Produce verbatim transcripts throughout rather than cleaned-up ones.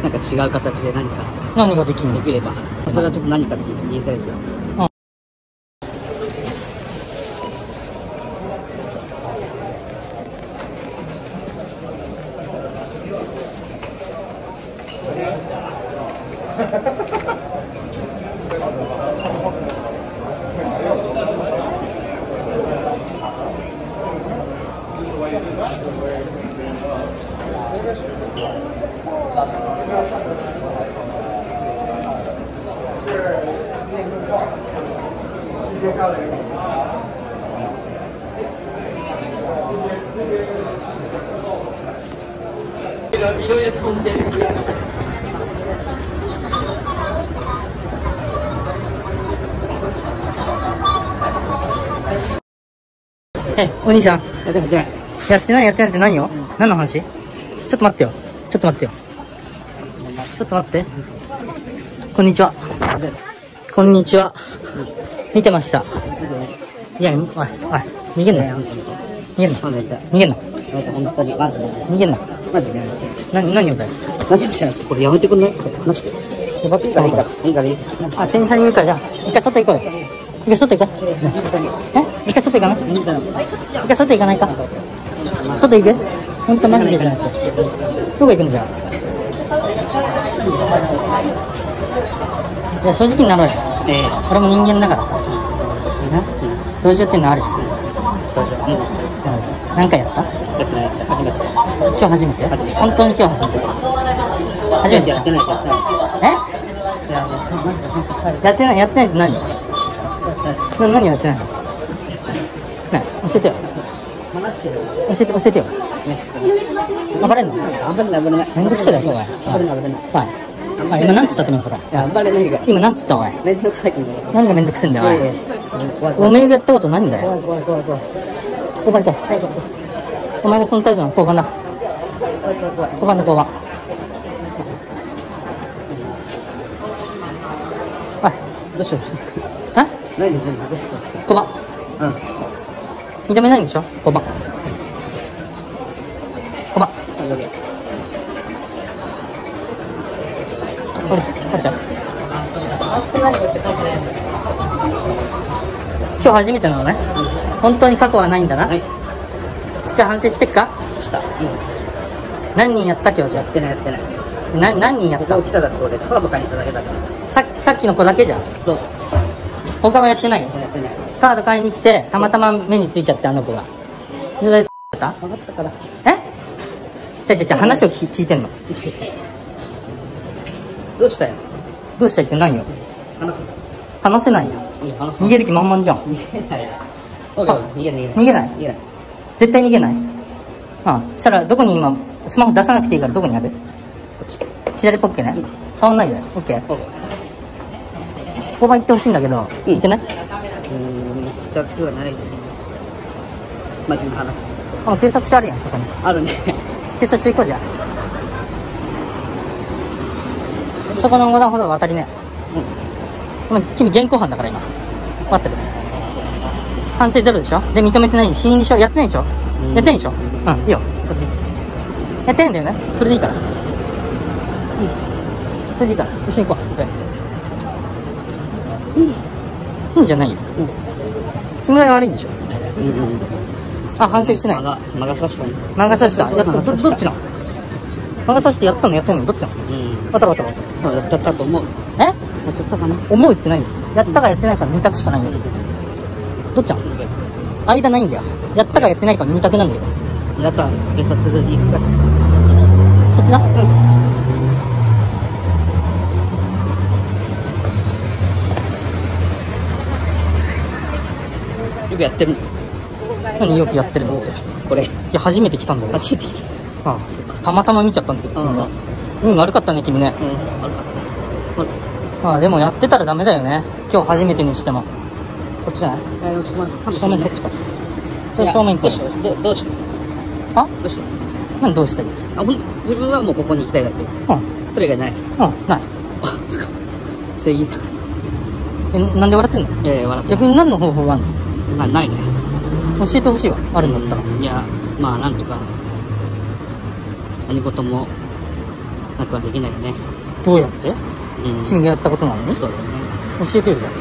なんか違う形で何か何ができんの？ できれば、それはちょっと何かっていうと言いづらいと思います。 いろいろ飛んでる。え、お兄さん。 やってない。 やってないやってないって何よ、うん、何の話？ちょっと待ってよ。ちょっと待ってよ。ちょっと待って。こんにちは。こんにちは。見てました。いや、おい、おい、逃げんなよ。逃げんな。逃げんな。 本当に、マジで。 逃げんな。 マジで。 何、何をだよ。 何をしないこれやめてくんない話して。 バックいいから、いいから。 いいからいい。 あ、店員さんに言うから、じゃあ、一回外行こうよ。一回外行こう。え一回外行かない一回外行かないか外行くほんとマジでじゃなくて。どこ行くのじゃあ。いや、正直になろうよ。ええ。俺も人間だからさ。道場っていうのあるじゃん。道場。うん。何回やった？やってない。初めて。今日初めて？本当に今日初めて。初めてやってない。え？やってない、やってないって何？何やってないの？ねえ、教えてよ。教えて、教えてよ。暴れんの？暴れない、暴れない。めんどくせえだよ、おい。暴れない、暴れない。はい。今何つったって今、それ。いや、暴れないが。今何つったおい。めんどくさい。何がめんどくせえんだよ、おい。おめえがやったこと何だよ。怖い、怖い、怖い、怖い。交番行こう。お前がその態度の交番だ。交番だ、交番。おい。どうしたどうした？え？何何どうしたどうした？交番。うん。認めないんでしょ？交番。交番。これ、これだ。今日初めてなのね。本当に過去はないんだな。はい。しっかり反省してっか？した。うん。何人やった今日じゃ？やってないやってない。な、何人やった？他来ただって俺カード買いに行っただけだから。さ、さっきの子だけじゃん。そう。他はやってないよ。やってない。カード買いに来て、たまたま目についちゃって、あの子が。それで、た？分かったから。え？じゃじゃじゃ話を聞、聞いてんの。どうしたよ。どうしたいって何よ。話せ話せないよ。逃げる気満々じゃん。逃げないよ。逃げない。逃げない。逃げない。絶対逃げない。ああ、したらどこに今スマホ出さなくていいからどこにある？左ポッケね。触んないで。オッケー。交番行ってほしいんだけど、いけない？うーん、行きたくはない。マジの話。あ、警察署あるやん、そこに。あるね。警察署行こうじゃん。そこの横断歩道渡りね。うん。君現行犯だから今。待ってる。反省ゼロでしょ？で、認めてないし、死因でしょ？やってないでしょ？やってないでしょ？うん、いいよ。それでいい。やってないんだよね？それでいいから。うん。それでいいから。一緒に行こう。うん。うんじゃないよ。うん。君が悪いんでしょ？うんうん。あ、反省してない。魔が差したの。魔が差した。やったの？どっちの？魔が差してやったのやったのどっちなの？うん。わたわたわた。やっちゃったと思う。え？やっちゃったかな？思うって何？やったかやってないかの二択しかないんだよ。どっちなの？間ないんだよ。やったかやってないかの二択なんだよ。やったら警察に行くから。そっちな？うん。よくやってるの？何よくやってるのって。これ。いや、初めて来たんだよ。初めて来た。ああ、たまたま見ちゃったんだけど、君が。うん、悪かったね、君ね。うん、悪かった。まあ、でもやってたらダメだよね。今日初めてにしても。こっちじゃない？正面そっちか。正面行こう。ど、どうして？あ？どうして？何どうしたいって？あ、ほんと、自分はもうここに行きたいだけ。うん。それ以外ない？うん、ない。あ、すごい。正義。え、なんで笑ってんの？いやいや、笑って。逆に何の方法があるの？まあ、ないね。教えてほしいわ、あるんだったら。いや、まあ、なんとか、何事も、 なくはできないよね。 どうやって？ うん。 君がやったことなのに？ そうだよね。 教えてよ、じゃあ。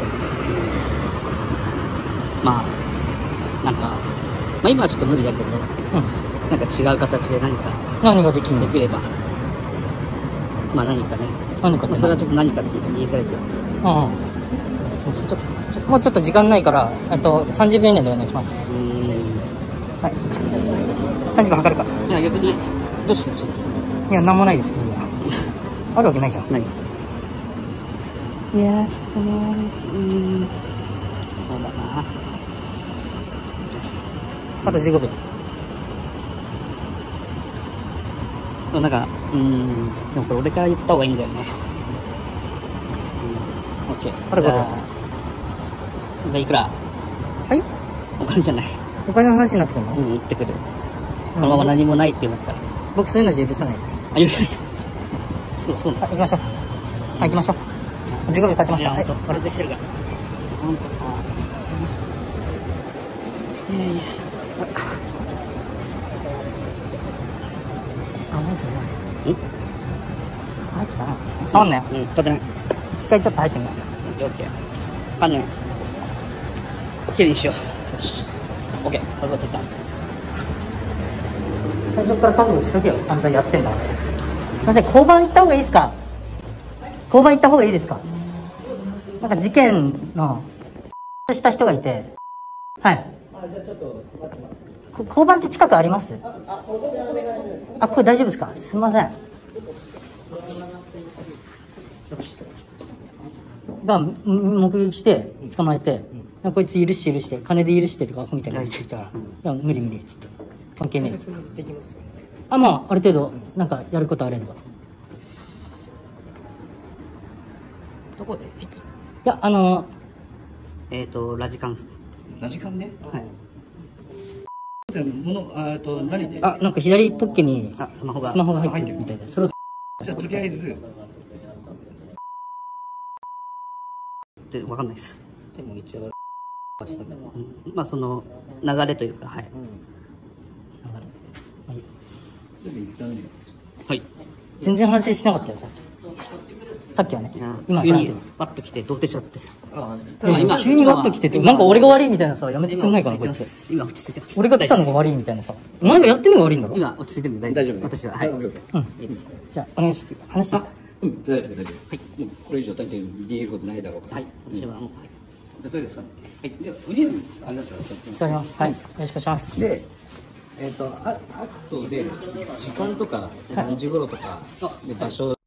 まあ、なんか、まあ今はちょっと無理だけど、 うん。 なんか違う形で何か何ができんの？ できれば、まあ何かね。 何かってまあそれはちょっと何かっていうと言いづらいけどさ。 うん。ちょっともうちょっと時間ないから、えっと、さんじゅうびょう以内でお願いします。 うーん。 はい。さんじゅっぷん測るか。 いや、逆に、どうしてほしい？ いや、なんもないです、君は。あるわけないじゃん。 何？いやー、ちょっとね、うーん。そうだな。 あとじゅうごびょう。 そう、なんか、うーん。でもこれ俺から言った方がいいんだよね。うん。オッケー。 あとごびょう。 じゃあいくら？ はいお金じゃない。 お金の話になってくるの？ うん、言ってくる。このまま何もないって言うんだったら。 僕そういうのじゃ許さないです。 あ、許さない。そう、そうなんだ。 はい、行きましょう。はい、行きましょう。じゅうごびょう経ちました。はい。 ほんと、これできてるから。ほんとさ。いやいや。 あ、何それ何？ ん？ 入ってたな。触んなよ。 うん、立てない。 一回ちょっと入ってみよう。 オッケー。かんねん。きれいにしよう。よし。オッケー。これはついた。 最初から覚悟しとけよ。犯罪やってんだ。すいません、交番行った方がいいですか？交番行った方がいいですか？なんか事件のした人がいて、はい。こ交番って近くあります？あ、これ大丈夫ですか？すみません。が目撃して捕まえて、こいつ許して許して金で許してとかアホみたいな言ってきたから、いや無理無理っつって関係ねえ。あ、まあある程度なんかやることあれば。 どこで？ いや、あのえっと、ラジカンス。 ラジカンね。 はい。 でものあと何で？ あ、なんか左ポッケにあ、スマホが。 スマホが入ってるみたいで、それをじゃあとりあえずってわかんないです。 でも一応したけど。 うん、まあその流れというか、はい。 でも一旦ね。 はい。 全然反省しなかったよ、さっき。さっきはね、今急にじゃなくて。 バッと来てどうてちゃって。 あいや今急にワッと来てて、なんか俺が悪いみたいなさ、やめてくんないかな、こいつ。 今落ち着いてます。 俺が来たのが悪いみたいなさ。お前がやってんのが悪いんだろ。 今落ち着いてるんで大丈夫です。私は。はい。 オッケーオッケー。 うん。じゃあ、お願いします。話していいですか？ うん大丈夫大丈夫。はい。もうこれ以上大体理由ことないだろうから。 はい。私はもう、はい。 じゃあとりあえずさ。はい。でとりあえずあなたはさ。 座ります。はい。よろしくお願いします。 で、えっとああとで時間とか何時頃とかで場所